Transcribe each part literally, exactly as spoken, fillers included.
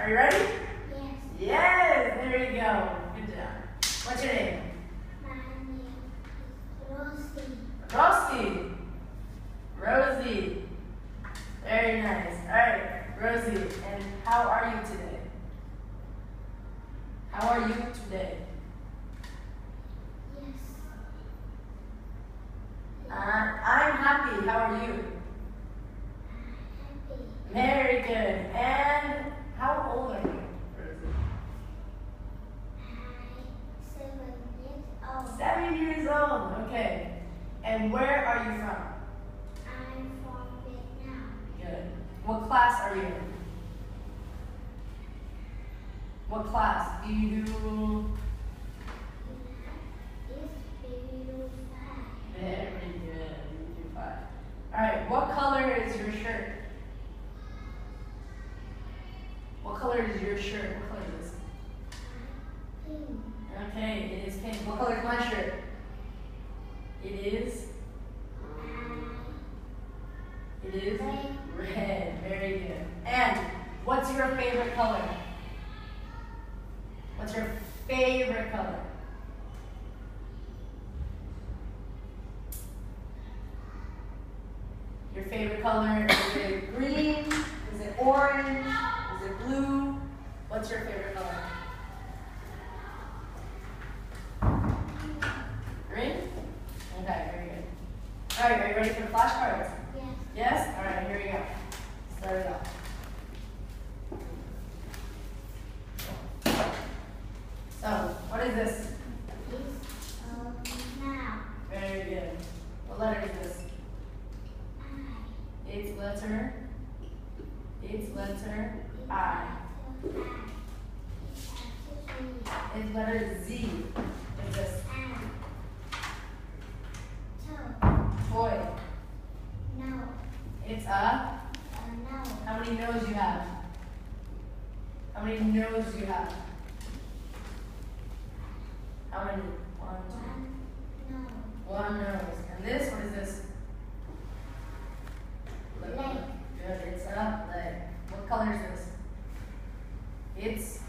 Are you ready? Yes. Yes, there you go. Good job. What's your name? My name is Rosie. Rosie. Rosie. Very nice. All right, Rosie. And how are you today? How are you today? Yes. Uh, I'm happy. How are you? Happy. Very good. And how old are you, Rosie? I seven years old. Seven years old. Okay. And where are you from? I'm from Vietnam. Good. What class are you in? What class do you do? It's beautiful. Very good. You do five. All right. What color is your shirt? What color is your shirt? What color is this? Pink. Okay, it is pink. What color is my shirt? It is. It is Red. red. Very good. And what's your favorite color? What's your favorite color? Your favorite color, is it green? Is it orange? Is it blue? What's your favorite color? Green? Okay, very good. All right, are you ready for the flashcards? Yes. Yes? All right, here we go. Start it off. So, what is this? It's um, now. Very good. What letter is this? I. It's letter. It's letter I. It's letter Z. What is this? Toy. No. It's a. Uh, no. How many nose you have? How many nose you have? How many? One, two. One. No. One nose. And this, what is this? Leg. Good. It's a leg. What color is this? It's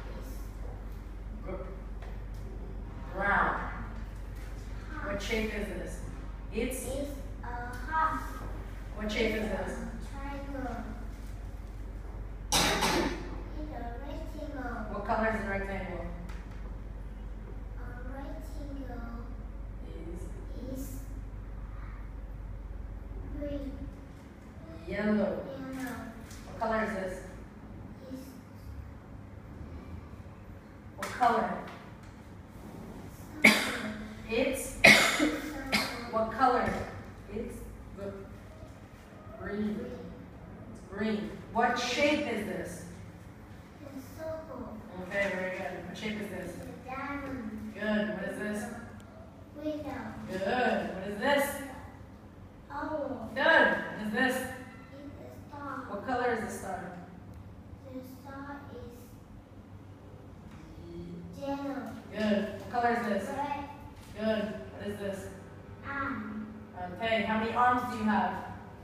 br- brown. What shape is this? It's. It's a horse. What shape is this? Triangle. It's a rectangle. What color is the rectangle? A rectangle Is is green. yellow. Yellow What color is this? is What color? circle. It's. Circle. What color? It's the green. It's green. What shape is this? The circle. Okay, very good. What shape is this? The diamond. Good. What is this? Window. Good. What is this? Owl. Good. What is this? It's a star. What color is the star? The star is yellow. Good. What color is this? Red. Good. What is this? Arm. Okay. How many arms do you have?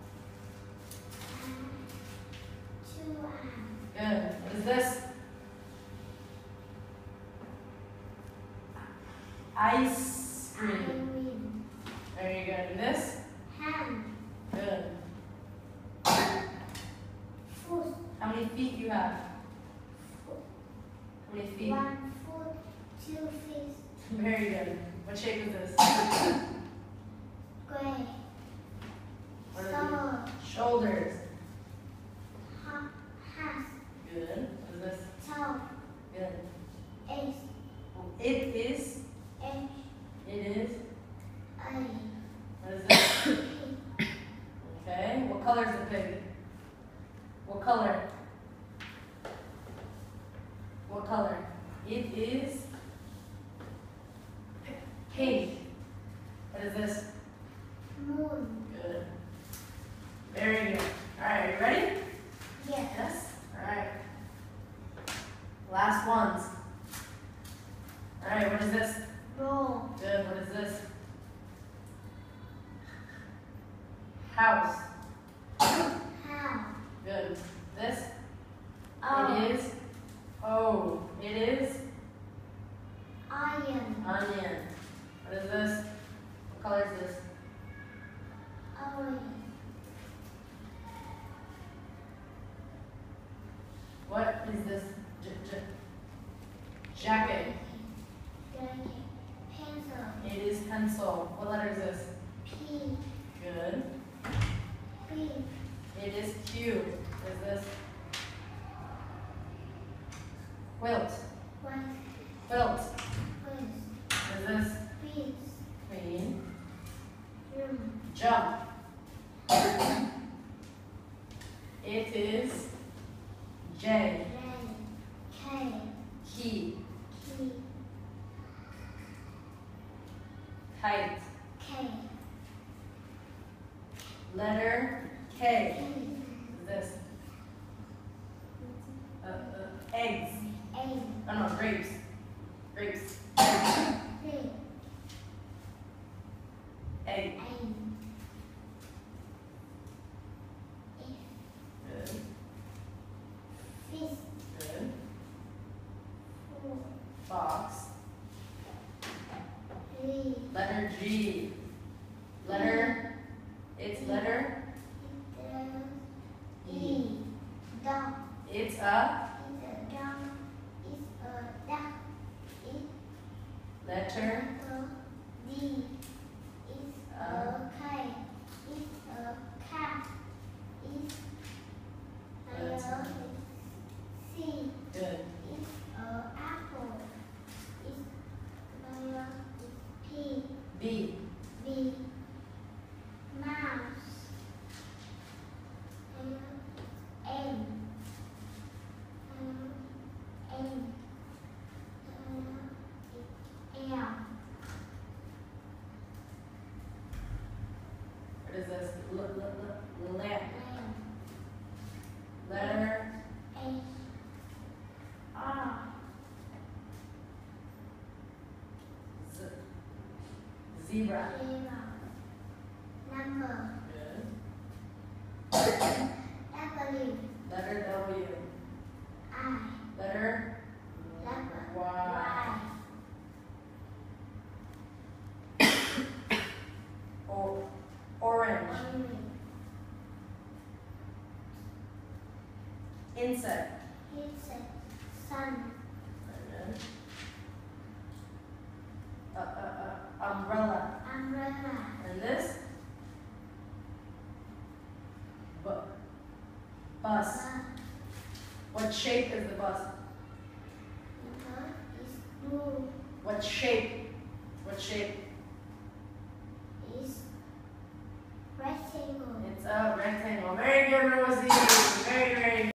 And two arms. Good. What is this? Ice cream. Green. Very good. And this? Hand. Good. Foot. How many feet you have? How many feet? One foot. Two feet. Very good. What shape is this? Gray. What are Summer. the shoulders? Ha- Hat. Good. What is this? Toe. Good. Ace. It is. H. It is. A. What is this? P. Okay. What color is the pig? What color? What color? It is pink. What is this? Moon. Good. Very good. All right. Are you ready? Yes. Yes? All right. Last ones. All right. What is this? Roll. Good. What is this? House. How. Good. This? Oh. It is is this? J j jacket. Jacket. Pencil. It is pencil. What letter is this? P. Good. B. It is Q. What is this? Quilt. White. Quilt. Quiz. What is this? Quiz. Queen. Room. Jump. It is J. J. K. Key. Key. Kite. K. Letter K. K. What is this? Uh, uh, eggs. A. Oh no, grapes. Grapes. B. Egg. A. Good. Fish. Good. Four. Box. Three. Letter G. Letter. It's letter. E. Dog. It's a It's a dog. It's a duck. It's letter. a D. It's a K. It's a cat. It's That's a C. Good. It's a apple. It's a P. B. B. Mouse. M. M. N. L. What is this? L- l- l- lamp. Lamb. Letter. A. R. Z. Zebra. Zero. Number. Good. W. Letter W. I. Letter Letter Y. Y. O. Orange. Orange. Insect. It's a sun. Good. Uh, uh, uh, umbrella. Umbrella. And this? Bu- bus. Bus. What shape is the bus? The bus is blue. What shape? What shape?